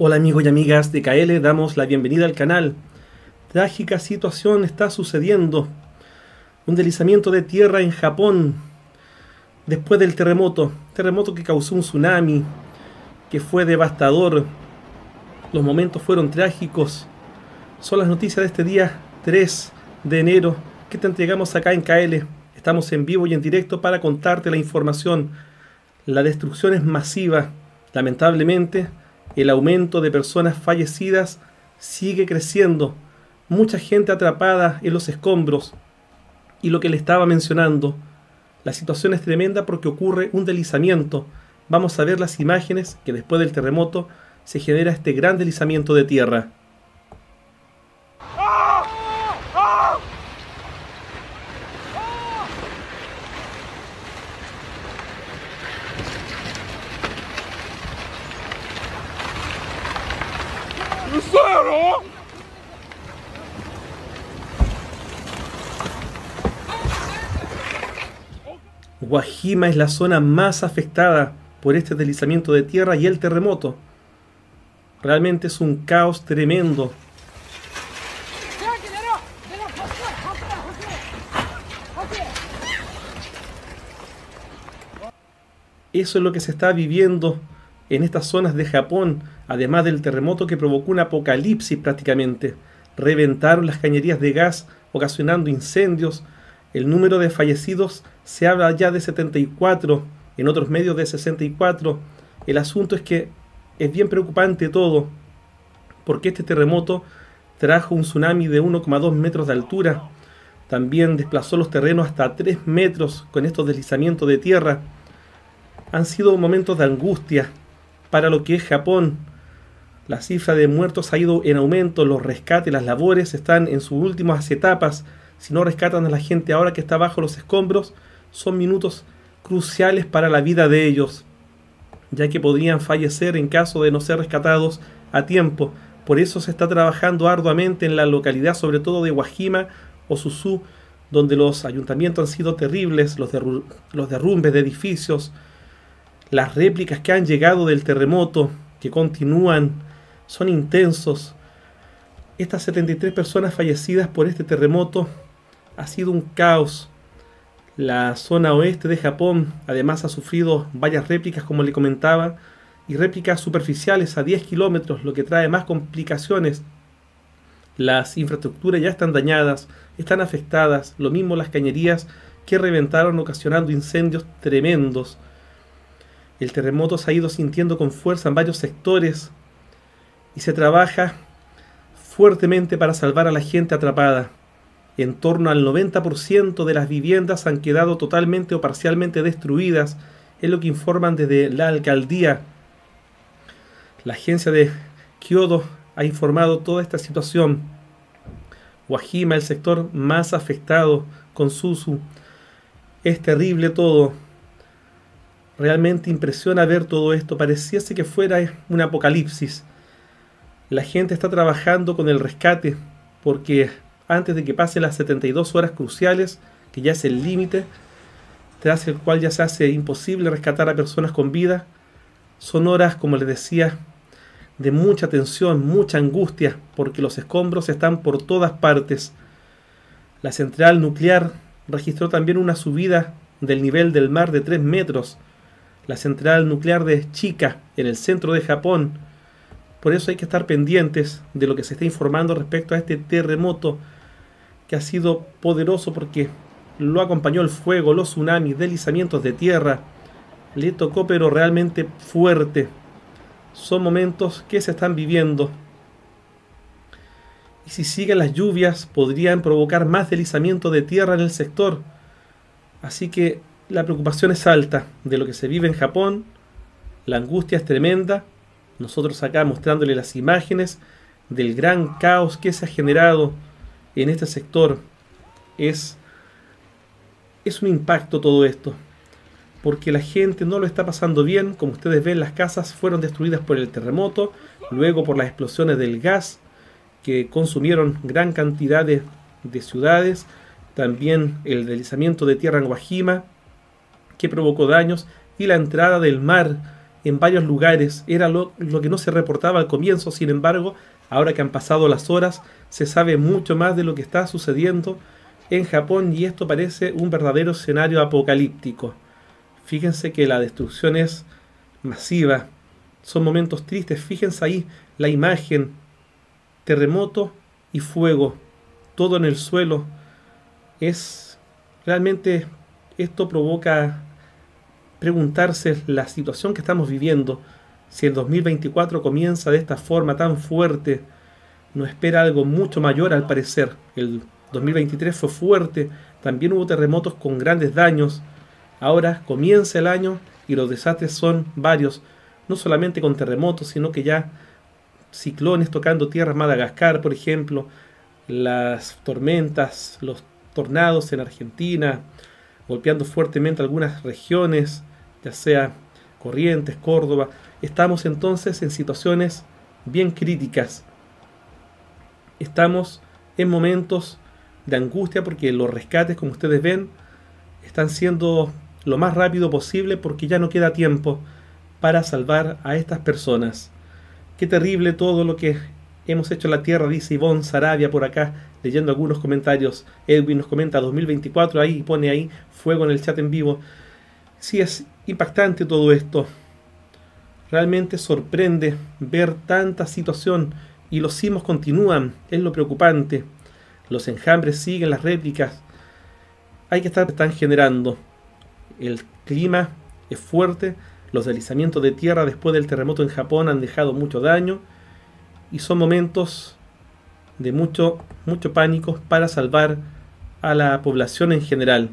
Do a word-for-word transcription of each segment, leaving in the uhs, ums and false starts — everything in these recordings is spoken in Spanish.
Hola amigos y amigas de K L, damos la bienvenida al canal. Trágica situación está sucediendo. Un deslizamiento de tierra en Japón después del terremoto. Terremoto que causó un tsunami, que fue devastador. Los momentos fueron trágicos. Son las noticias de este día tres de enero que te entregamos acá en K L. Estamos en vivo y en directo para contarte la información. La destrucción es masiva. Lamentablemente, el aumento de personas fallecidas sigue creciendo. Mucha gente atrapada en los escombros. Y lo que le estaba mencionando, la situación es tremenda porque ocurre un deslizamiento. Vamos a ver las imágenes que después del terremoto se genera este gran deslizamiento de tierra. Guajima es la zona más afectada por este deslizamiento de tierra y el terremoto. Realmente es un caos tremendo. Eso es lo que se está viviendo en estas zonas de Japón, además del terremoto que provocó un apocalipsis prácticamente. Reventaron las cañerías de gas, ocasionando incendios. El número de fallecidos se habla ya de setenta y cuatro, en otros medios de sesenta y cuatro. El asunto es que es bien preocupante todo, porque este terremoto trajo un tsunami de uno coma dos metros de altura. También desplazó los terrenos hasta tres metros con estos deslizamientos de tierra. Han sido momentos de angustia para lo que es Japón. La cifra de muertos ha ido en aumento, los rescates, las labores están en sus últimas etapas. Si no rescatan a la gente ahora que está bajo los escombros, son minutos cruciales para la vida de ellos, ya que podrían fallecer en caso de no ser rescatados a tiempo. Por eso se está trabajando arduamente en la localidad, sobre todo de Guajima o Suzu, donde los ayuntamientos han sido terribles, los, derru los derrumbes de edificios, las réplicas que han llegado del terremoto, que continúan, son intensos. Estas setenta y tres personas fallecidas por este terremoto ha sido un caos. La zona oeste de Japón además ha sufrido varias réplicas, como le comentaba, y réplicas superficiales a diez kilómetros, lo que trae más complicaciones. Las infraestructuras ya están dañadas, están afectadas, lo mismo las cañerías que reventaron ocasionando incendios tremendos. El terremoto se ha ido sintiendo con fuerza en varios sectores y se trabaja fuertemente para salvar a la gente atrapada. En torno al noventa por ciento de las viviendas han quedado totalmente o parcialmente destruidas, es lo que informan desde la alcaldía. La agencia de Kyodo ha informado toda esta situación. Guajima, el sector más afectado con Suzu. Es terrible todo. Realmente impresiona ver todo esto. Pareciese que fuera un apocalipsis. La gente está trabajando con el rescate porque antes de que pasen las setenta y dos horas cruciales, que ya es el límite, tras el cual ya se hace imposible rescatar a personas con vida, son horas, como les decía, de mucha tensión, mucha angustia, porque los escombros están por todas partes. La central nuclear registró también una subida del nivel del mar de tres metros. La central nuclear de Chika, en el centro de Japón. Por eso hay que estar pendientes de lo que se está informando respecto a este terremoto, que ha sido poderoso porque lo acompañó el fuego, los tsunamis, deslizamientos de tierra. Le tocó, pero realmente fuerte. Son momentos que se están viviendo. Y si siguen las lluvias, podrían provocar más deslizamiento de tierra en el sector. Así que la preocupación es alta de lo que se vive en Japón. La angustia es tremenda. Nosotros acá mostrándole las imágenes del gran caos que se ha generado en este sector. Es, es un impacto todo esto, porque la gente no lo está pasando bien. Como ustedes ven, las casas fueron destruidas por el terremoto, luego por las explosiones del gas que consumieron gran cantidad de, de ciudades, también el deslizamiento de tierra en Guajima que provocó daños, y la entrada del mar en varios lugares. Era lo, lo que no se reportaba al comienzo. Sin embargo, ahora que han pasado las horas, se sabe mucho más de lo que está sucediendo en Japón, y esto parece un verdadero escenario apocalíptico. Fíjense que la destrucción es masiva. Son momentos tristes. Fíjense ahí la imagen. Terremoto y fuego. Todo en el suelo. Es realmente, esto provoca preguntarse la situación que estamos viviendo. Si el dos mil veinticuatro comienza de esta forma tan fuerte, nos espera algo mucho mayor al parecer. El dos mil veintitrés fue fuerte, también hubo terremotos con grandes daños. Ahora comienza el año y los desastres son varios, no solamente con terremotos, sino que ya ciclones tocando tierras, Madagascar por ejemplo, las tormentas, los tornados en Argentina, golpeando fuertemente algunas regiones, ya sea Corrientes, Córdoba. Estamos entonces en situaciones bien críticas. Estamos en momentos de angustia porque los rescates, como ustedes ven, están siendo lo más rápido posible porque ya no queda tiempo para salvar a estas personas. Qué terrible todo lo que hemos hecho en la tierra, dice Ivonne Sarabia por acá, leyendo algunos comentarios. Edwin nos comenta dos mil veinticuatro, ahí pone ahí fuego en el chat en vivo. Sí, es impactante todo esto. Realmente sorprende ver tanta situación y los sismos continúan, es lo preocupante. Los enjambres siguen, las réplicas. Hay que estar, están generando. El clima es fuerte, los deslizamientos de tierra después del terremoto en Japón han dejado mucho daño y son momentos de mucho, mucho pánico para salvar a la población en general.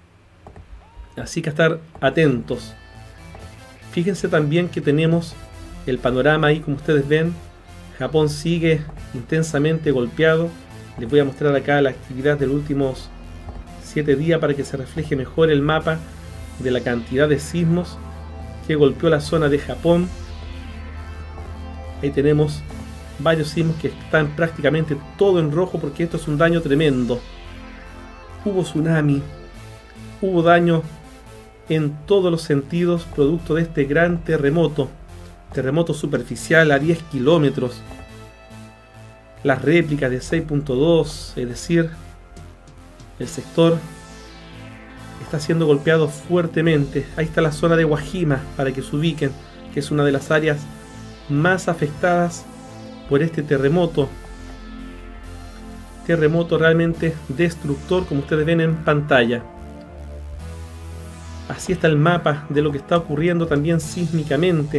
Así que estar atentos. Fíjense también que tenemos el panorama ahí, como ustedes ven. Japón sigue intensamente golpeado. Les voy a mostrar acá la actividad de los últimos siete días para que se refleje mejor el mapa de la cantidad de sismos que golpeó la zona de Japón. Ahí tenemos varios sismos que están prácticamente todo en rojo porque esto es un daño tremendo. Hubo tsunami, hubo daño en todos los sentidos producto de este gran terremoto. Terremoto superficial a diez kilómetros. Las réplicas de seis punto dos, es decir, el sector está siendo golpeado fuertemente. Ahí está la zona de Wajima, para que se ubiquen, que es una de las áreas más afectadas por este terremoto. Terremoto realmente destructor, como ustedes ven en pantalla. Así está el mapa de lo que está ocurriendo también sísmicamente.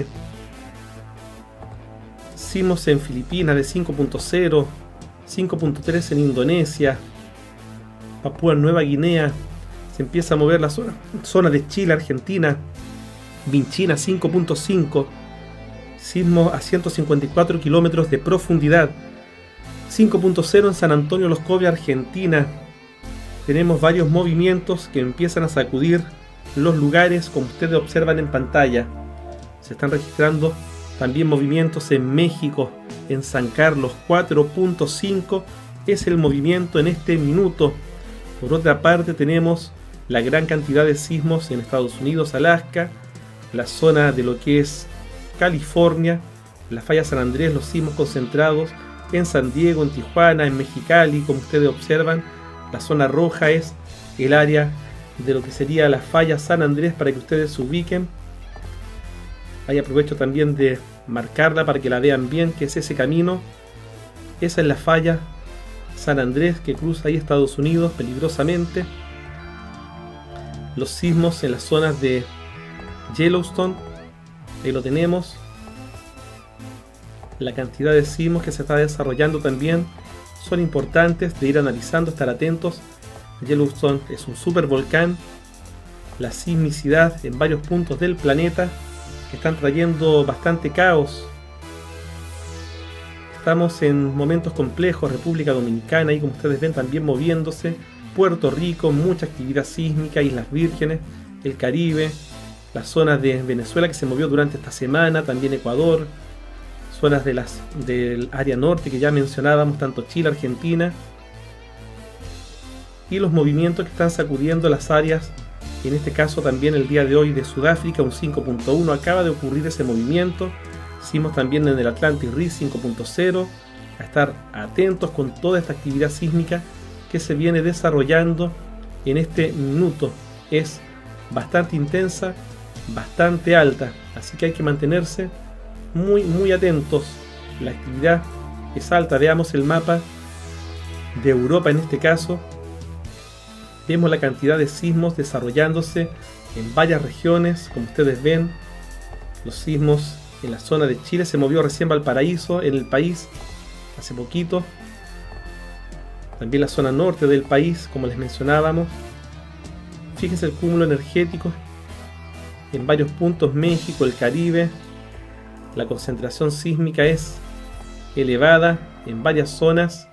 Sismos en Filipinas de cinco punto cero, cinco punto tres en Indonesia, Papúa Nueva Guinea. Se empieza a mover la zona, zona de Chile, Argentina, Vinchina cinco punto cinco, sismo a ciento cincuenta y cuatro kilómetros de profundidad, cinco punto cero en San Antonio Los Cobios, Argentina. Tenemos varios movimientos que empiezan a sacudir los lugares, como ustedes observan en pantalla. Se están registrando también movimientos en México, en San Carlos. Cuatro punto cinco es el movimiento en este minuto. Por otra parte tenemos la gran cantidad de sismos en Estados Unidos, Alaska, la zona de lo que es California, la falla San Andrés, los sismos concentrados en San Diego, en Tijuana, en Mexicali. Como ustedes observan, la zona roja es el área de lo que sería la falla San Andrés, para que ustedes se ubiquen. Ahí aprovecho también de marcarla para que la vean bien, que es ese camino. Esa es la falla San Andrés que cruza ahí Estados Unidos peligrosamente. Los sismos en las zonas de Yellowstone, ahí lo tenemos. La cantidad de sismos que se está desarrollando también son importantes de ir analizando, estar atentos. Yellowstone es un supervolcán. La sismicidad en varios puntos del planeta que están trayendo bastante caos. Estamos en momentos complejos. República Dominicana, y como ustedes ven también moviéndose. Puerto Rico, mucha actividad sísmica. Islas Vírgenes, el Caribe, las zonas de Venezuela que se movió durante esta semana, también Ecuador, zonas de las, del área norte que ya mencionábamos, tanto Chile, Argentina, y los movimientos que están sacudiendo las áreas En este caso también el día de hoy de Sudáfrica, un cinco punto uno, acaba de ocurrir ese movimiento. Sismos también en el Atlantic Rim cinco punto cero. A estar atentos con toda esta actividad sísmica que se viene desarrollando en este minuto. Es bastante intensa, bastante alta, así que hay que mantenerse muy muy atentos. La actividad es alta. Veamos el mapa de Europa en este caso. Vemos la cantidad de sismos desarrollándose en varias regiones. Como ustedes ven, los sismos en la zona de Chile. Se movió recién Valparaíso en el país hace poquito. También la zona norte del país, como les mencionábamos. Fíjense el cúmulo energético en varios puntos. México, el Caribe. La concentración sísmica es elevada en varias zonas.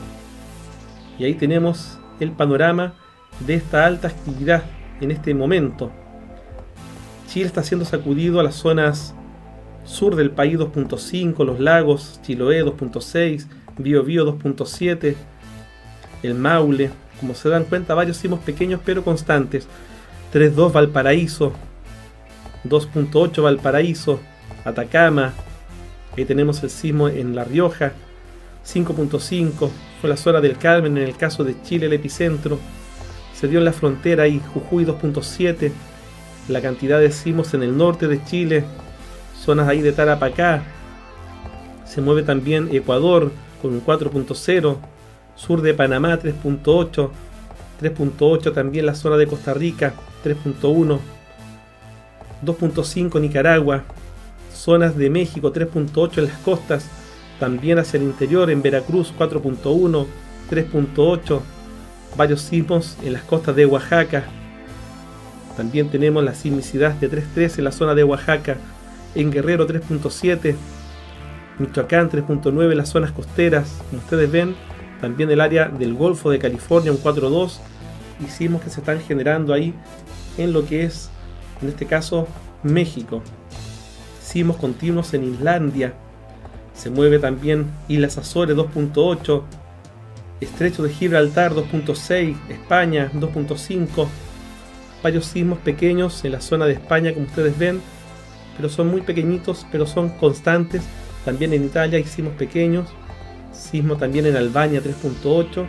Y ahí tenemos el panorama de esta alta actividad en este momento. Chile está siendo sacudido a las zonas sur del país dos punto cinco, los lagos, Chiloé dos punto seis, Biobío dos punto siete, el Maule. Como se dan cuenta, varios sismos pequeños pero constantes. tres punto dos Valparaíso, dos punto ocho Valparaíso, Atacama. Ahí tenemos el sismo en La Rioja, cinco punto cinco, fue la zona del Carmen en el caso de Chile, el epicentro. Se dio en la frontera ahí, Jujuy dos punto siete, la cantidad de sismos en el norte de Chile, zonas ahí de Tarapacá. Se mueve también Ecuador con un cuatro punto cero, sur de Panamá tres punto ocho, tres punto ocho también la zona de Costa Rica, tres punto uno, dos punto cinco Nicaragua, zonas de México tres punto ocho en las costas, también hacia el interior en Veracruz cuatro punto uno, tres punto ocho, varios sismos en las costas de Oaxaca. También tenemos la sismicidad de tres punto tres en la zona de Oaxaca, en Guerrero tres punto siete, Michoacán tres punto nueve en las zonas costeras, como ustedes ven. También el área del Golfo de California, un cuatro punto dos, y sismos que se están generando ahí en lo que es, en este caso, México. Sismos continuos en Islandia. Se mueve también Islas Azores dos punto ocho, Estrecho de Gibraltar dos punto seis, España dos punto cinco, varios sismos pequeños en la zona de España, como ustedes ven, pero son muy pequeñitos, pero son constantes. También en Italia hay sismos pequeños, sismo también en Albania tres punto ocho,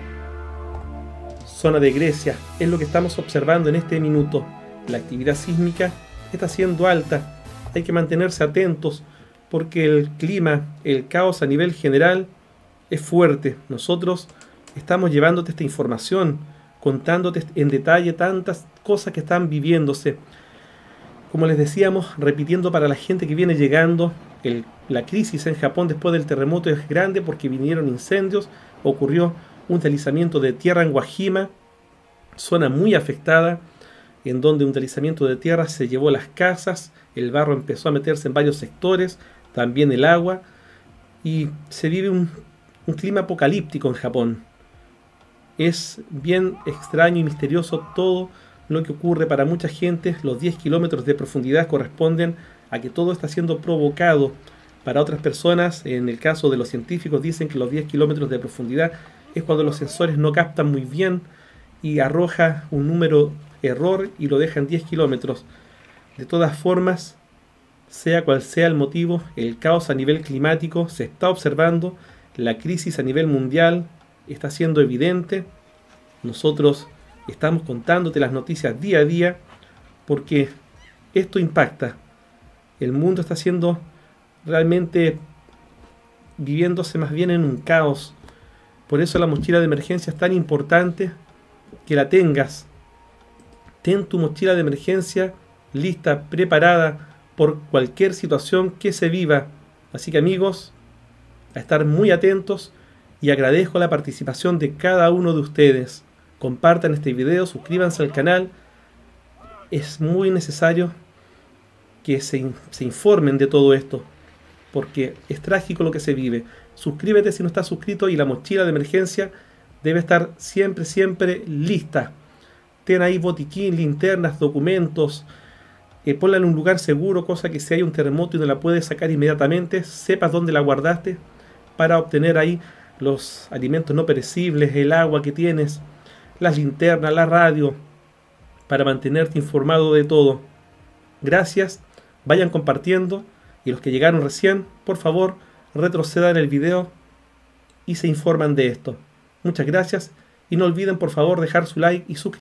zona de Grecia. Es lo que estamos observando en este minuto. La actividad sísmica está siendo alta, hay que mantenerse atentos porque el clima, el caos a nivel general es fuerte. Nosotros estamos llevándote esta información, contándote en detalle tantas cosas que están viviéndose. Como les decíamos, repitiendo para la gente que viene llegando, el, la crisis en Japón después del terremoto es grande porque vinieron incendios, ocurrió un deslizamiento de tierra en Wajima, zona muy afectada, en donde un deslizamiento de tierra se llevó las casas, el barro empezó a meterse en varios sectores, también el agua, y se vive un, un clima apocalíptico en Japón. Es bien extraño y misterioso todo lo que ocurre para mucha gente. Los diez kilómetros de profundidad corresponden a que todo está siendo provocado. Para otras personas, en el caso de los científicos, dicen que los diez kilómetros de profundidad es cuando los sensores no captan muy bien y arroja un número error y lo deja en diez kilómetros. De todas formas, sea cual sea el motivo, el caos a nivel climático se está observando, la crisis a nivel mundial está siendo evidente. Nosotros estamos contándote las noticias día a día porque esto impacta. El mundo está siendo realmente viviéndose más bien en un caos. Por eso la mochila de emergencia es tan importante que la tengas. Ten tu mochila de emergencia lista, preparada por cualquier situación que se viva. Así que amigos, a estar muy atentos, y agradezco la participación de cada uno de ustedes. Compartan este video, suscríbanse al canal. Es muy necesario que se, se informen de todo esto, porque es trágico lo que se vive. Suscríbete si no estás suscrito, y la mochila de emergencia debe estar siempre, siempre lista. Ten ahí botiquín, linternas, documentos. Eh, ponla en un lugar seguro, cosa que si hay un terremoto y no la puedes sacar inmediatamente, sepas dónde la guardaste para obtener ahí los alimentos no perecibles, el agua que tienes, las linternas, la radio, para mantenerte informado de todo. Gracias, vayan compartiendo, y los que llegaron recién, por favor, retrocedan el video y se informan de esto. Muchas gracias, y no olviden por favor dejar su like y suscribirse.